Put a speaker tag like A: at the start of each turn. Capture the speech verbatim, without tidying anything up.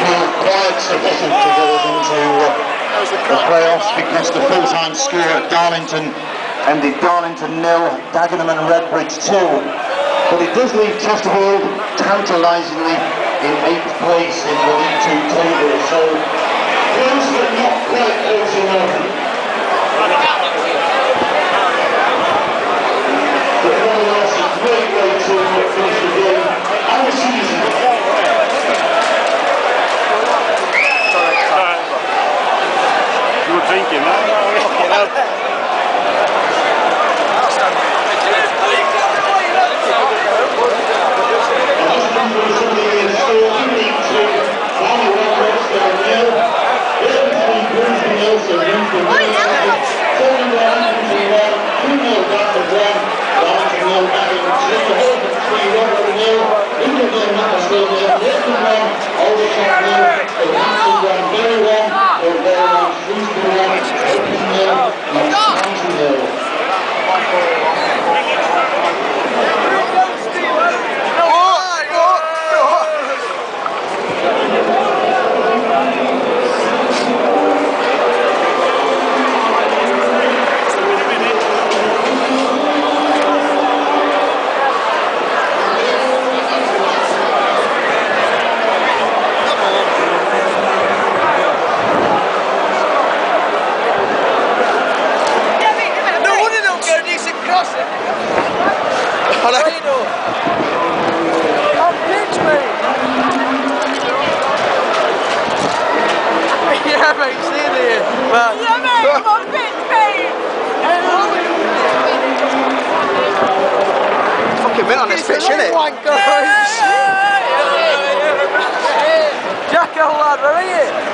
A: feel quite sufficient to get us into uh, the playoffs, because the full-time score at Darlington ended Darlington nil, Dagenham and Redbridge two. But it does leave Chesterfield tantalisingly in eighth place in the League Two table, so close but not quite close enough. But nonetheless, a great way to finish the game and the season.
B: You were drinking, huh?
C: Yeah, mate, see you there. But yeah, mate, I'm on pitch, mate. Fucking mint on this pitch, innit? Jack, how lad, where are you?